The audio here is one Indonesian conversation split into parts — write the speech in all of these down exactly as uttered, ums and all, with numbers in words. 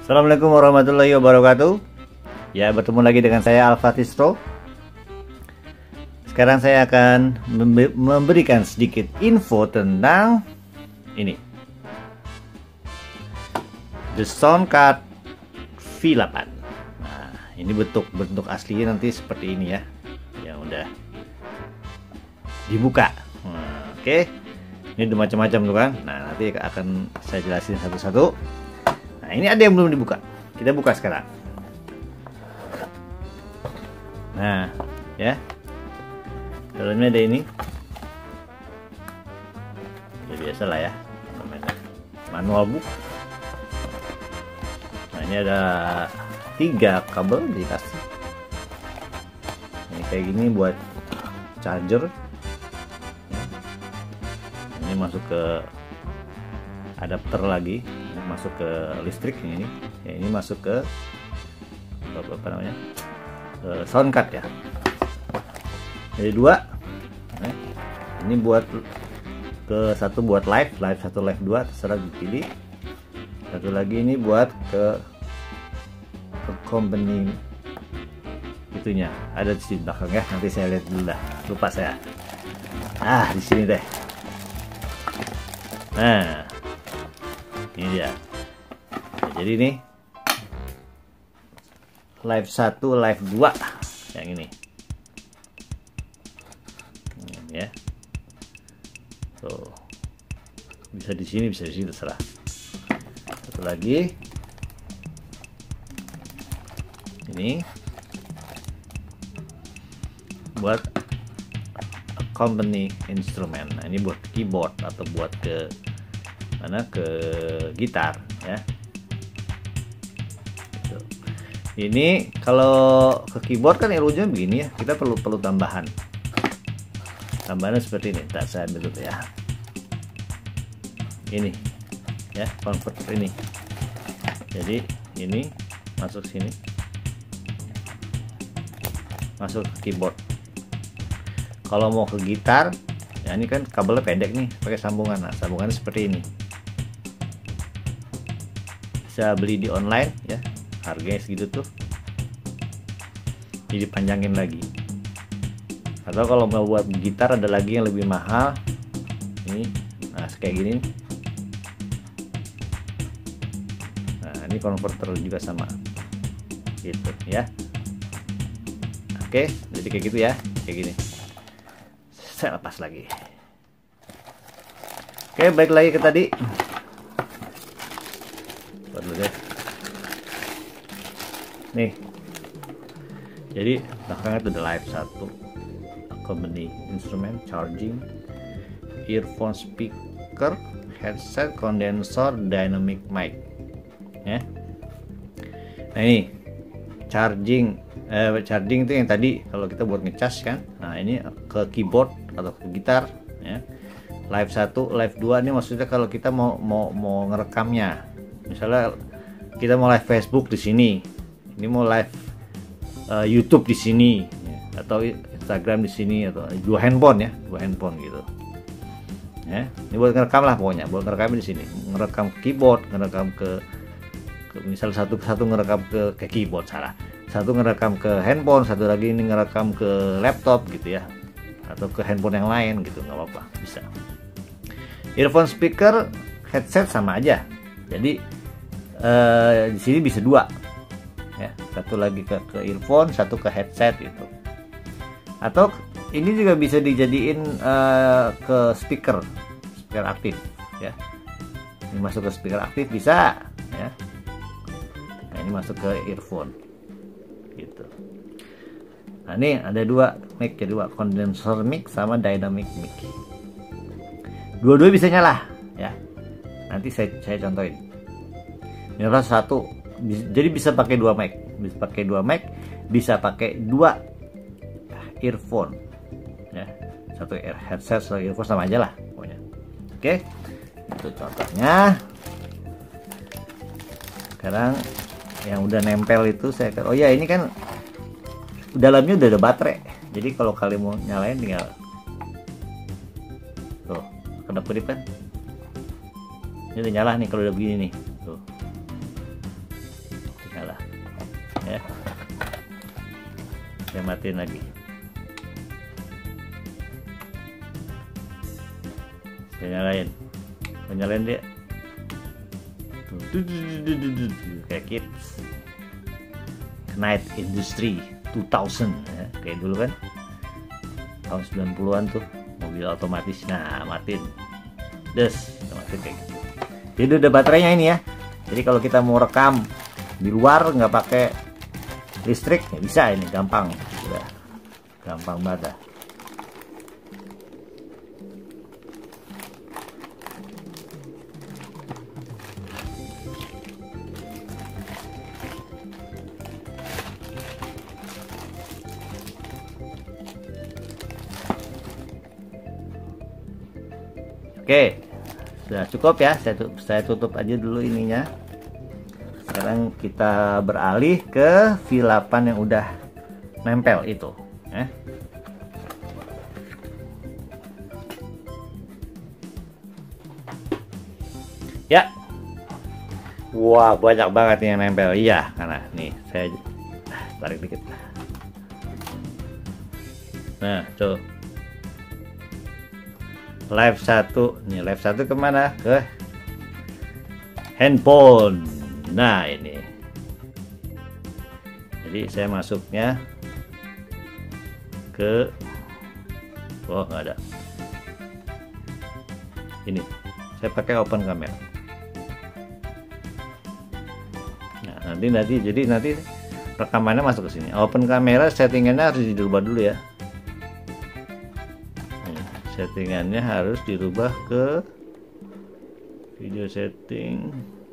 Assalamualaikum warahmatullahi wabarakatuh. Ya, bertemu lagi dengan saya Alfatistro. Sekarang saya akan memberikan sedikit info tentang ini, The Soundcard V delapan. Nah, ini bentuk bentuk aslinya nanti seperti ini ya, yang udah dibuka. Nah, oke, okay. Ini ada macam-macam tuh kan. Nah, nanti akan saya jelasin satu-satu. Nah, ini ada yang belum dibuka. Kita buka sekarang. Nah, ya. Dalamnya ada ini. Ya biasa lah ya. Namanya manual book. Nah, ini ada tiga kabel dikasih. Ini kayak gini buat charger. Ini masuk ke adapter lagi. Masuk ke listrik ini, ya, ini masuk ke apa, apa namanya ke soundcard ya. Jadi dua, nah, ini buat ke satu buat live, live satu live dua terserah dipilih. Satu lagi ini buat ke, ke company itunya ada di sini belakang ya. Nanti saya lihat dulu dah, lupa saya. Ah di sini deh. Nah. Ini dia. Nah, jadi ini live satu, live dua yang ini. Hmm, ya. Tuh. Bisa di sini, bisa di sini terserah. Satu lagi. Ini buat company instrument. Nah, ini buat keyboard atau buat ke mana ke gitar ya. Gitu. Ini kalau ke keyboard kan elunya begini ya, kita perlu perlu tambahan. Tambahannya seperti ini. Tak saya ambil dulu ya. Ini ya, converter ini. Jadi ini masuk sini, masuk ke keyboard. Kalau mau ke gitar, ya ini kan kabelnya pendek nih, pakai sambungan. Nah, sambungannya seperti ini. Bisa beli di online ya, harganya segitu tuh, jadi dipanjangin lagi. Atau kalau mau buat gitar ada lagi yang lebih mahal ini, nah kayak gini. Nah ini konverter juga sama gitu ya. Oke, jadi kayak gitu ya, kayak gini. Saya lepas lagi. Oke, balik lagi ke tadi. Dulu deh. Nih. Jadi belakangnya itu ada live satu, company instrument, charging, earphone speaker, headset, condenser, dynamic mic. Ya. Nah ini charging, eh, charging itu yang tadi kalau kita buat ngecas kan. Nah ini ke keyboard atau ke gitar. Ya. Live satu, live dua ini maksudnya kalau kita mau mau mau ngerekamnya. Misalnya kita mau live Facebook di sini, ini mau live uh, YouTube di sini, ya, atau Instagram di sini, atau dua handphone ya, dua handphone gitu. Ya, ini buat ngerekam lah pokoknya, buat ngerekam di sini, ngerekam keyboard, ngerekam ke, ke misal satu satu ngerekam ke, ke keyboard salah, satu ngerekam ke handphone, satu lagi ini ngerekam ke laptop gitu ya, atau ke handphone yang lain gitu, nggak apa-apa, bisa. Earphone speaker, headset sama aja. Jadi Uh, di sini bisa dua ya, satu lagi ke, ke earphone, satu ke headset gitu. Atau ini juga bisa dijadiin uh, ke speaker speaker aktif ya. Ini masuk ke speaker aktif bisa ya. Nah, ini masuk ke earphone gitu. Nah ini ada dua mic ya, dua condenser mic sama dynamic mic. Dua-dua bisa nyala ya. Nanti saya saya contohin. Ini satu, jadi bisa pakai dua mic, bisa pakai dua mic, bisa pakai dua earphone, ya, satu ear headset, satu earphone sama aja lah, pokoknya. Oke, itu contohnya. Sekarang yang udah nempel itu saya, oh ya ini kan dalamnya udah ada baterai, jadi kalau kalian mau nyalain tinggal tuh, kedap-kedip kan, ini udah nyala nih kalau udah begini nih, tuh. Saya matiin lagi. Saya nyalain. Saya nyalain dia. Kayak kids. Knight Industry dua ribu ya, kayak dulu kan. Tahun sembilan puluhan tuh mobil otomatis. Nah, matiin. Des, otomatis kayak gitu. Jadi udah baterainya ini ya. Jadi kalau kita mau rekam di luar nggak pakai listrik ya bisa, ini gampang, udah gampang banget dah. Oke, sudah cukup ya. Saya tutup, saya tutup aja dulu ininya. Sekarang kita beralih ke V delapan yang udah nempel itu ya. Ya, wah banyak banget yang nempel. Iya, karena nih saya tarik dikit. Nah tuh, live satu nih, live satu kemana? Ke handphone. Nah ini, jadi saya masuknya ke, oh nggak ada, ini saya pakai open camera. Nah nanti nanti jadi nanti rekamannya masuk ke sini. Open camera settingannya harus dirubah dulu ya. Nah, settingannya harus dirubah ke video setting.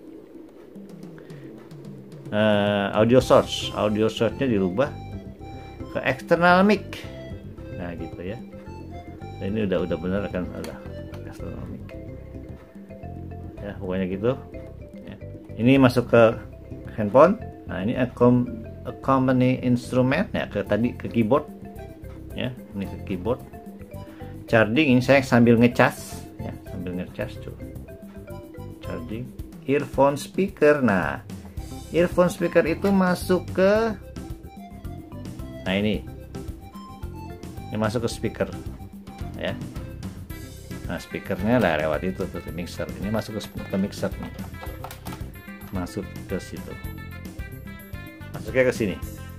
Uh, audio source, audio source-nya dirubah ke external mic. Nah gitu ya. Nah, ini udah udah benar kan, ada external mic. Ya pokoknya gitu. Ya. Ini masuk ke handphone. Nah ini accompany instrument ya, ke tadi ke keyboard. Ya ini ke keyboard. Charging ini saya sambil ngecas, ya sambil ngecas tuh. Charging. Earphone speaker. Nah earphone speaker itu masuk ke, nah ini ini masuk ke speaker ya. Nah speakernya lah lewat itu tuh mixer. Ini masuk ke, ke mixer nih, masuk ke situ, masuknya ke sini.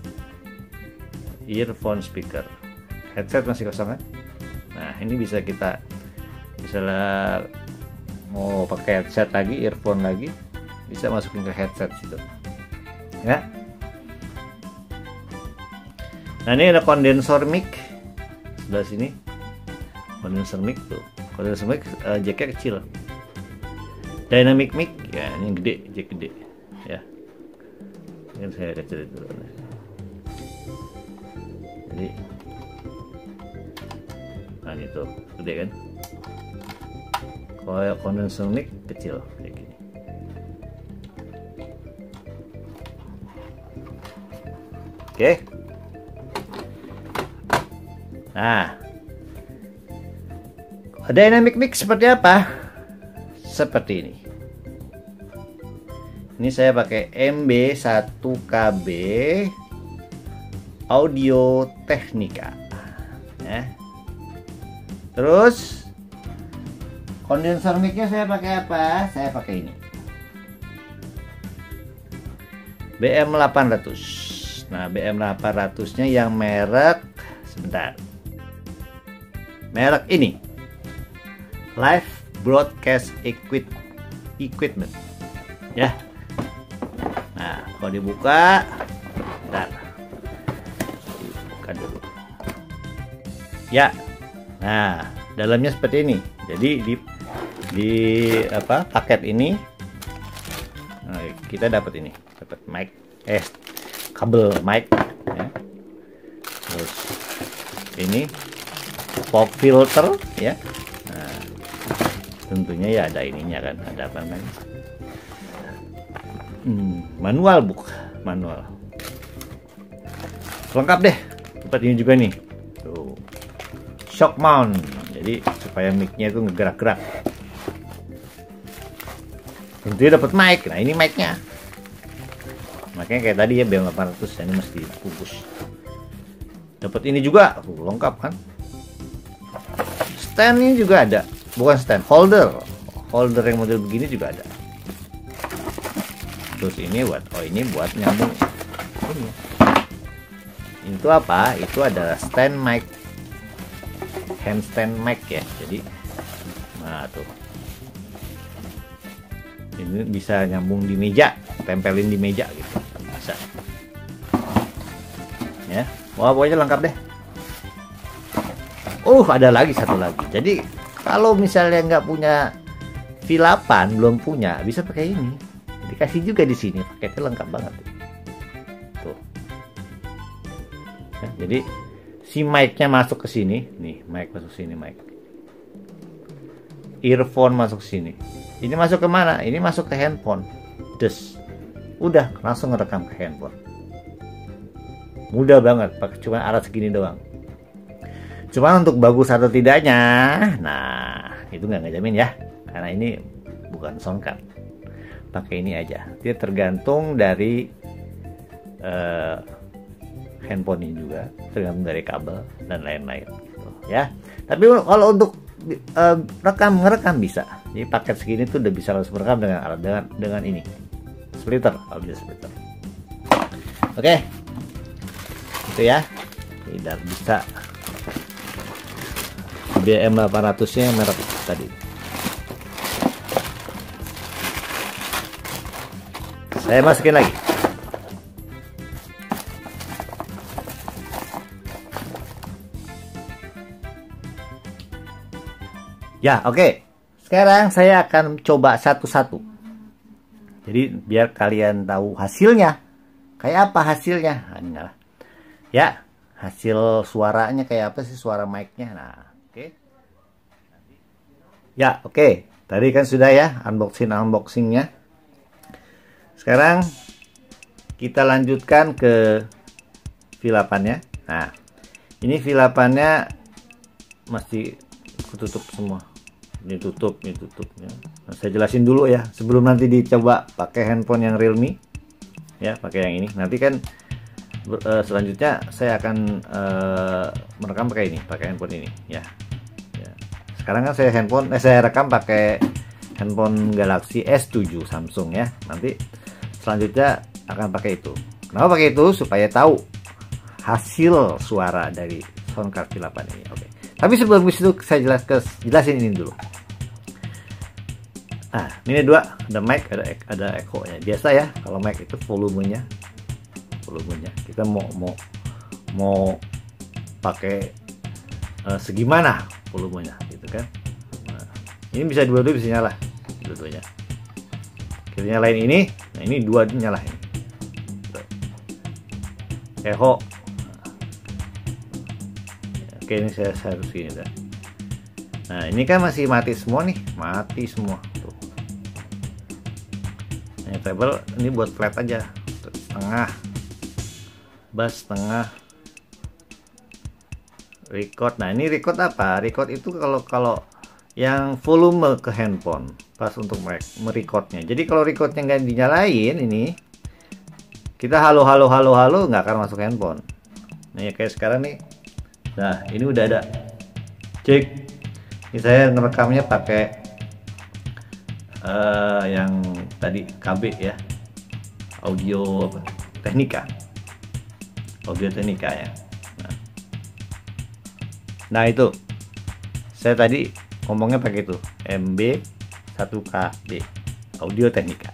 Earphone speaker, headset masih kosong kan. Nah ini bisa kita misalnya mau pakai headset lagi, earphone lagi, bisa masukin ke headset situ ya. Nah ini ada kondensor mic sebelah sini, kondensor mic tuh, kondensor mic uh, jacknya kecil. Dynamic mic ya, ini gede, jack gede ya. Ini saya kecil dulu. Jadi nah itu gede kan. Kalau kondensor mic kecil kayak gini. Oke. Nah, dynamic mic seperti apa? Seperti ini. Ini saya pakai M B satu K B Audio Technica. Ya. Terus kondensor mic-nya saya pakai apa? Saya pakai ini. B M delapan ratus. Nah, B M delapan ratus-nya yang merek, sebentar, merek ini, Live Broadcast Equip, Equipment ya. Nah kalau dibuka, bentar, dibuka dulu ya. Nah dalamnya seperti ini. Jadi di di apa paket ini, nah, kita dapat ini, dapat mic, eh kabel mic ya. Terus ini pop filter ya. Nah, tentunya ya ada ininya kan, ada apa namanya, hmm, manual book, manual lengkap deh. Tempat ini juga nih tuh, shock mount, jadi supaya micnya itu ngegerak-gerak. Tentunya dapat mic. Nah ini micnya, makanya kayak tadi ya B M delapan ratus, ini mesti bungkus. Dapat ini juga, tuh, lengkap kan. Stand ini juga ada, bukan stand, holder. Holder yang model begini juga ada. Terus ini buat, oh ini buat nyambung ini. Itu apa? Itu adalah stand mic, handstand mic ya. Jadi, nah tuh, ini bisa nyambung di meja, tempelin di meja gitu, bisa. Ya, wah pokoknya lengkap deh. Uh, ada lagi satu lagi. Jadi kalau misalnya nggak punya V delapan, belum punya, bisa pakai ini. Dikasih juga di sini, paketnya lengkap banget. Tuh. Ya, jadi si mic-nya masuk ke sini, nih mic masuk sini, mic. Earphone masuk sini. Ini masuk ke mana? Ini masuk ke handphone. Des. Udah langsung ngerekam ke handphone. Mudah banget, pakai cuma alat segini doang. Cuma untuk bagus atau tidaknya, nah itu nggak ngejamin ya, karena ini bukan soundcard. Pakai ini aja. Dia tergantung dari uh, handphone ini juga, tergantung dari kabel dan lain-lain. Gitu, ya. Tapi kalau untuk uh, rekam ngerekam bisa. Jadi paket segini tuh udah bisa langsung merekam dengan alat dengan dengan ini splitter, kalau bisa splitter. Oke. Okay. Itu ya, tidak bisa B M delapan ratus nya merek tadi. Saya masukin lagi. Ya, oke. Okay. Sekarang saya akan coba satu-satu. Jadi biar kalian tahu hasilnya. Kayak apa hasilnya? Nah, ya, hasil suaranya kayak apa sih, suara mic-nya. Nah, oke. Okay. Ya, oke. Okay. Tadi kan sudah ya unboxing-unboxingnya. Sekarang kita lanjutkan ke V delapan-nya. Nah, ini V delapan-nya masih ketutup semua. Ini tutup, ini tutup. Ya. Nah, saya jelasin dulu ya, sebelum nanti dicoba pakai handphone yang Realme. Ya, pakai yang ini. Nanti kan Uh, selanjutnya saya akan uh, merekam pakai ini, pakai handphone ini ya. Ya. Sekarang kan saya handphone, eh, saya rekam pakai handphone Galaxy S tujuh Samsung ya. Nanti selanjutnya akan pakai itu. Kenapa pakai itu? Supaya tahu hasil suara dari soundcard V delapan ini. Oke. Tapi sebelum itu saya jelas jelasin ini dulu. Nah, ini dua, ada mic, ada ada echo-nya. Biasa ya, kalau mic itu volumenya. volumenya kita mau mau mau pakai uh, segimana volumenya gitu kan. Nah, ini bisa dua-dua, bisa nyala dua-duanya. Kita nyalain ini, nah ini dua nyala ini. Echo. Oke, ini saya harus gini dah. Nah, ini kan masih mati semua nih, mati semua. Tuh. Ini treble ini buat flat aja, tengah. Bass tengah, record. Nah ini record apa? Record itu kalau kalau yang volume ke handphone pas untuk merecordnya. Jadi kalau recordnya nggak dinyalain ini, kita halo halo halo halo nggak akan masuk handphone. Nah ya kayak sekarang nih. Nah ini udah ada. Cek. Ini saya ngerekamnya pakai uh, yang tadi K B ya, audio apa? Technica. Audio Technica ya. Nah. Nah itu saya tadi ngomongnya pakai itu M B satu K B Audio Technica.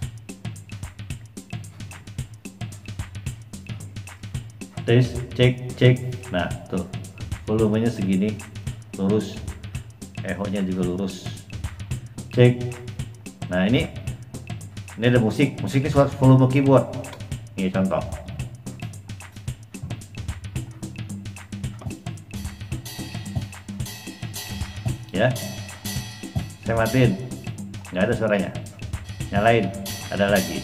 Tes cek cek. Nah tuh volumenya segini lurus, echo-nya juga lurus. Cek. Nah ini ini ada musik, musiknya suara volume keyboard. Ini contoh. Ya, saya matiin, nggak ada suaranya. Nyalain, ada lagi.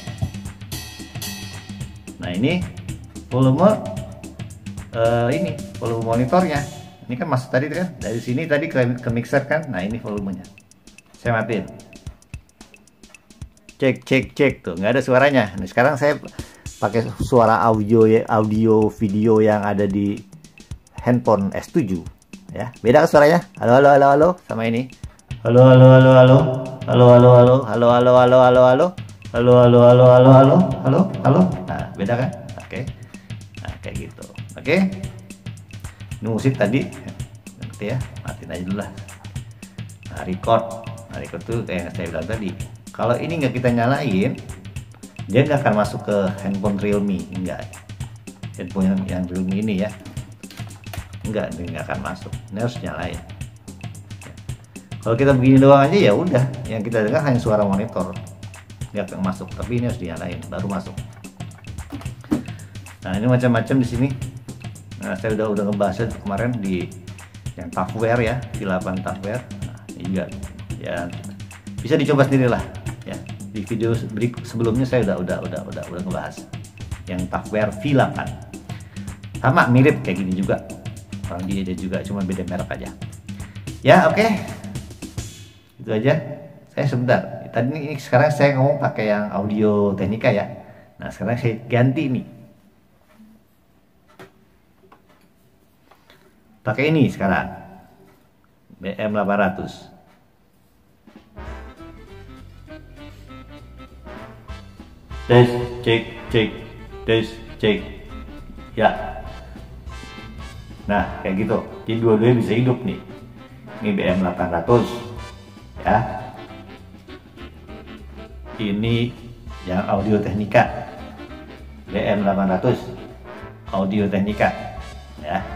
Nah ini volume uh, ini volume monitornya. Ini kan masuk tadi kan dari sini tadi ke, ke mixer kan. Nah ini volumenya. Saya matiin. Cek cek cek tuh, nggak ada suaranya. Nah sekarang saya pakai suara audio ya, audio video yang ada di handphone S tujuh ya. Beda kan suaranya? Halo halo halo halo sama ini. Halo halo halo halo. Halo halo halo halo halo halo halo halo. Halo halo halo halo halo halo halo. Nah, beda kan? Oke. Nah, kayak gitu. Oke. Ini musik tadi nanti ya, matiin aja dulu lah. Nah, record. Nah, record tuh kayak yang saya bilang tadi. Kalau ini nggak kita nyalain, dia nggak akan masuk ke handphone Realme, enggak. Handphone yang, yang Realme ini ya, enggak, dia nggak akan masuk. Ini harus nyalain. Kalau kita begini doang aja ya udah, yang kita dengar hanya suara monitor, nggak akan masuk. Tapi ini harus dinyalain, baru masuk. Nah, ini macam-macam di sini. Nah, saya udah udah ngebahas itu kemarin di yang Toughwear ya, di delapan Toughwear. Nah, ini juga ya bisa dicoba sendiri lah ya. Di video berikut sebelumnya saya udah udah udah udah udah ngebahas yang Toughwear V delapan. Sama mirip kayak gini juga. Orang dia juga cuma beda merek aja. Ya, oke. Okay. Itu aja. Saya sebentar. Tadi ini sekarang saya ngomong pakai yang Audio Technica ya. Nah, sekarang saya ganti nih. Pakai ini sekarang. B M delapan ratus. Tes, cek, cek, tes, cek. Ya. Nah, kayak gitu. Jadi dua-duanya bisa hidup nih. Ini B M delapan ratus. Ya. Ini yang Audio Technica. B M delapan ratus. Audio Technica. Ya.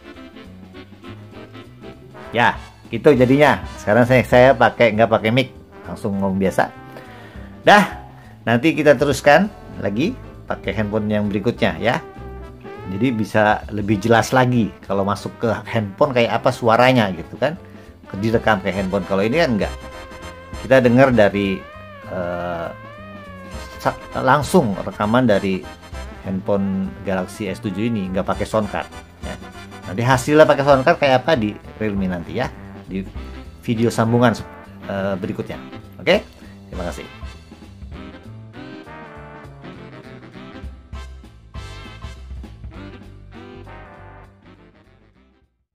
Ya, gitu jadinya. Sekarang saya saya pakai nggak pakai mic, langsung ngomong biasa. Dah, nanti kita teruskan lagi pakai handphone yang berikutnya ya. Jadi bisa lebih jelas lagi kalau masuk ke handphone kayak apa suaranya gitu kan. Direkam kayak handphone. Kalau ini kan enggak. Kita dengar dari uh, langsung rekaman dari handphone Galaxy S tujuh ini, nggak pakai sound card ya. Nanti hasilnya pakai sound card kayak apa di Realme nanti ya, di video sambungan uh, berikutnya. Oke, terima kasih.